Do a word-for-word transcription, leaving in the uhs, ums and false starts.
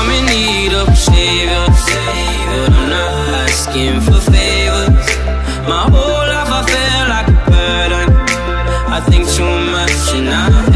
I'm in need of a savior, but I'm not asking for favors. My whole life I feel like a burden. I think too much and I